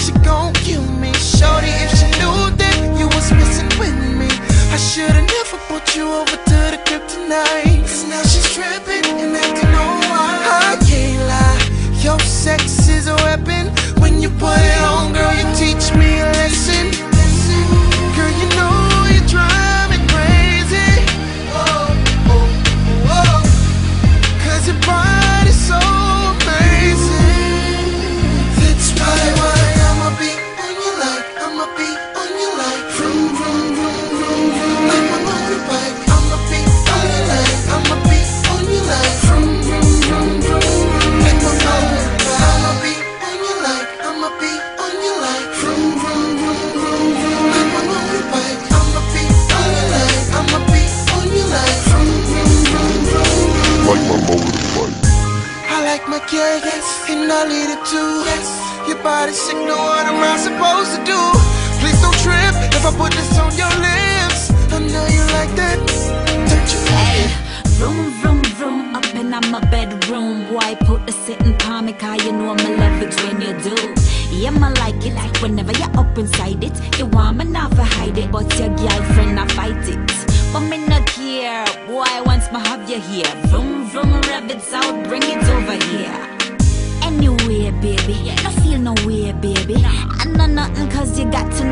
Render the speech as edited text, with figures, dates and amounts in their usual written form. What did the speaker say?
she gon' kill me. Shorty, if she knew that you was messing with me, I should've never brought you over to the crib tonight. Cause now she's tripping and acting all wild. I can't lie, your sex is a weapon. When you put it on, girl, you teach me a lesson. Girl, you know you drive me crazy. Whoa, whoa, whoa. Cause your body's so amazing. That's why I'ma be on you like, I'ma be on you like vroom, vroom, vroom, vroom, vroom. Like my motorbike, I'ma be on you like, I'ma be on you like vroom, vroom, vroom, vroom. Like my motorbike, I'ma be on you like, I'ma be on you like vroom, vroom, vroom, vroom, vroom. Like my motorbike, I'ma be on you like, I'ma be on you like vroom, vroom, vroom, vroom. Like my motorbike. I like my cake, and I need it too. Your body sick, know what am I supposed to do? Please don't trip if I put this on your lips. I know you like that, don't you? Hey, vroom, vroom, vroom, up in my bedroom. Boy, put the sitting palm me, cause you know me love it when you do. Yeah, me like it, whenever you're up inside it. You want me not to hide it, but your girlfriend I fight it. But me not care, boy, once me have you here. Vroom, vroom, rev it out, bring it over here. Anyway, baby, no feel no way, baby. I know nothing cause you got to